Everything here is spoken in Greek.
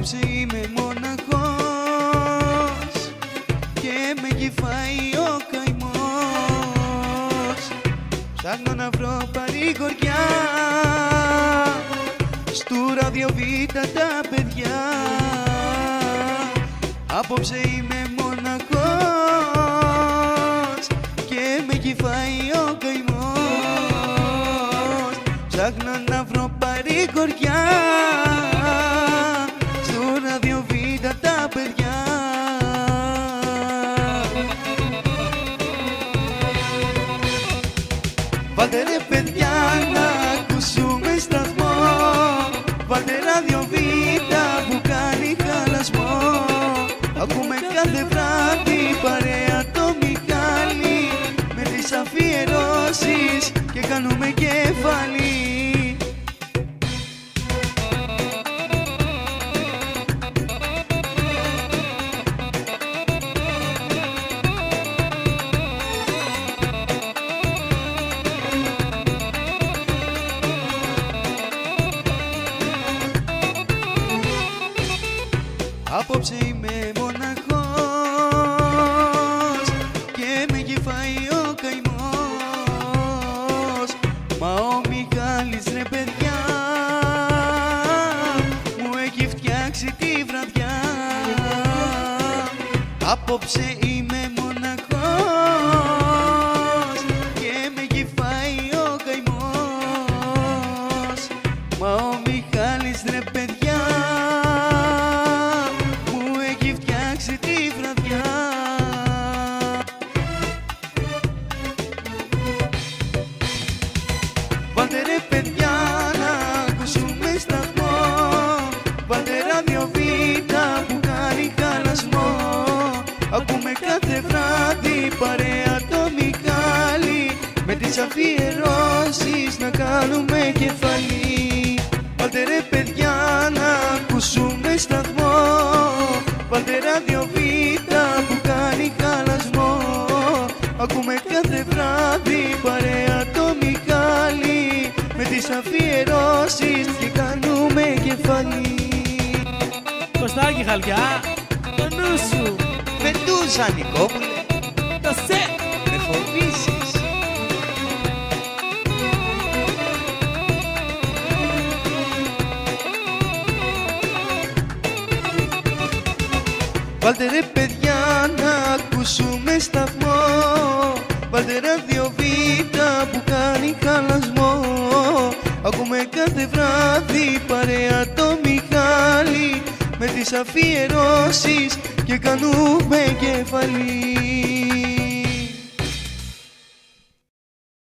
Απόψε είμαι μοναχός και με κυφάει ο καημός. Ψάχνω να βρω παρηγοριά στου ραδιοβήτα τα παιδιά. Απόψε είμαι μοναχός και με κυφάει ο καημός. Ψάχνω να βρω παρηγοριά στου ραδιοβήτα τα παιδιά. Βάλτε ρε παιδιά να ακούσουμε σταθμό, βάλτε ραδιοβήτα που κάνει χαλασμό. Ακούμε κάθε βράδυ παρέα το Μιχάλη, με τις αφιερώσεις και κάνουμε κεφάλι. Απόψε είμαι μοναχός και με κυφάει ο καημός. Μα ο Μιχάλης ρε παιδιά μου έχει φτιάξει τη βραδιά. Απόψε είμαι μοναχός και με κυφάει ο καημός. Μα ο Μιχάλης ρε παιδιά τη βραδιά. Βάλτε ρε παιδιά να ακούσουμε σταθμό, βάλτε ραδιοβήτα που κάνει χαλασμό. Ακούμε κάθε βράδυ παρέα το Μιχάλη, με τις αφιερώσεις να κάνουμε κεφαλή. Βάλτε ρε παιδιά να ακούσουμε σταθμό, βάλτε ραδιοβήτα που κάνει χαλασμό. Ακούμε κάθε βράδυ παρέα το Μιχάλη, με τις αφιερώσεις και κάνουμε κεφαλή. Κωστάκι Χαλκιά, το νου σου. Πετούσα Νικόπουλε, το σε. με φοβήσεις. Βάλτε ρε παιδιά να ακούσουμε σταθμό, βάλτε ραδιοβήτα που κάνει χαλασμό. Ακούμε κάθε βράδυ παρέα το Μιχάλη, με τις αφιερώσεις και κάνουμε κεφαλή.